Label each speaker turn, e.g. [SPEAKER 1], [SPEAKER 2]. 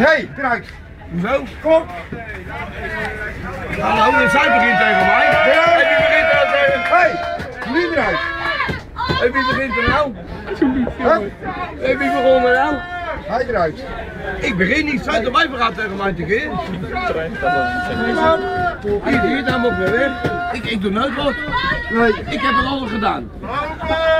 [SPEAKER 1] Hé, eruit.
[SPEAKER 2] Hoezo?
[SPEAKER 1] Kom.
[SPEAKER 2] Hallo, zij begint tegen mij.
[SPEAKER 1] Eruit.
[SPEAKER 2] Wie begint er nou tegen?
[SPEAKER 1] Hé, nu eruit.
[SPEAKER 2] En wie begint er nou?
[SPEAKER 1] Huh?
[SPEAKER 2] En wie begon er nou?
[SPEAKER 1] Hij eruit.
[SPEAKER 2] Ik begin niet, zij de wijf gaat tegen mij tekeer. Hier, daar moet ik weer weg. Ik doe nooit wat.
[SPEAKER 1] Nee.
[SPEAKER 2] Ik heb het alles gedaan.